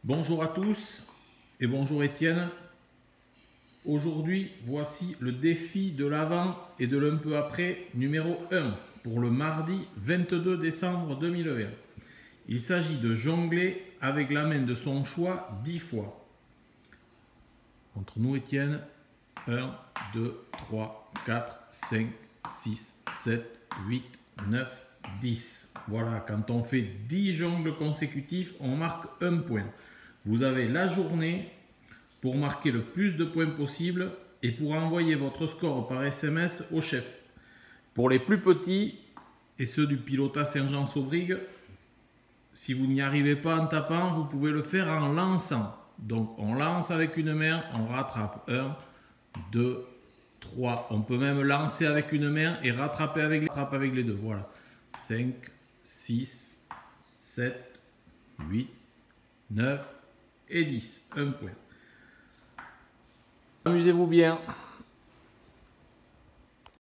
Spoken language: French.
Bonjour à tous et bonjour Étienne. Aujourd'hui, voici le défi de l'avant et de l'un peu après numéro 1 pour le mardi 22 décembre 2020. Il s'agit de jongler avec la main de son choix 10 fois. Entre nous Étienne, 1, 2, 3, 4, 5, 6, 7, 8, 9, 10. Voilà, quand on fait 10 jongles consécutifs, on marque un point. Vous avez la journée pour marquer le plus de points possible et pour envoyer votre score par SMS au chef. Pour les plus petits et ceux du Pilota Saint-Jean-Saubrigue, si vous n'y arrivez pas en tapant, vous pouvez le faire en lançant. Donc on lance avec une main, on rattrape 1, 2, 3. On peut même lancer avec une main et rattraper avec les deux. Voilà. 5, 6, 7, 8, 9 et 10. Un point. Amusez-vous bien.